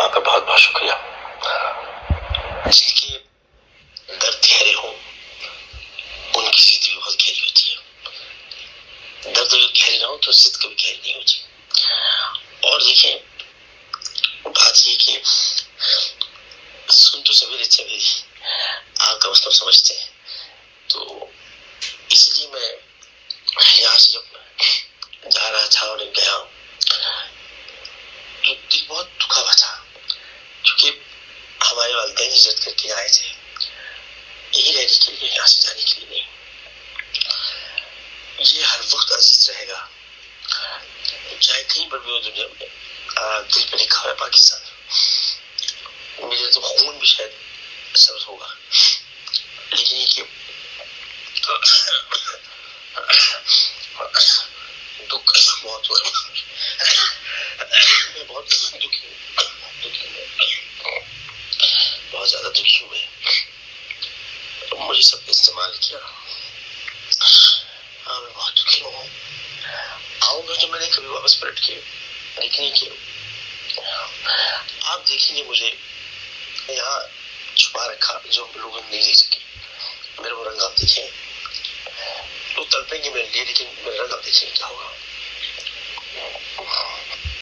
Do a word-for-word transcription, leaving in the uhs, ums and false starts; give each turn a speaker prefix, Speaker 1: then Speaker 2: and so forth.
Speaker 1: आपका बहुत बहुत शुक्रिया। जिनके दर्द गहरे हो उनकी जिद भी बहुत गहरी होती है। दर्द अगर गहरी ना हो तो जिद कभी गहरी नहीं होती। और देखिए बात ये कि सुन तो सभी लेते हैं मेरी, आपका मतलब समझते हैं, तो इसलिए मैं यहाँ से जब जा रहा था और गया तो दिल बहुत दुखा हुआ था, क्योंकि हमारे वालिदैन हिजरत करके आए थे यही रहने के लिए, यहाँ से जाने के लिए नहीं। ये हर वक्त अजीज रहेगा, चाहे कहीं पर भी हो दुनिया में। दिल पे लिखा हुआ है पाकिस्तान। मेरे तो खून भी शायद सब्ज होगा, लेकिन ये कि दुख बहुत हुआ, मैं बहुत दुखी हूँ, बहुत ज्यादा दुखी हूँ मैं। मुझे सबने इस्तेमाल किया, हाँ मैं बहुत दुखी हूँ। आऊंगा तो मैंने कभी वापस पलट के लेकिन कि आप देखेंगे मुझे यहाँ छुपा रखा जो लोग नहीं देख सके। मेरा वो रंग आप देखें, लोग तड़पेंगे मेरे लिए, लेकिन मेरा रंग आप देखेंगे क्या होगा।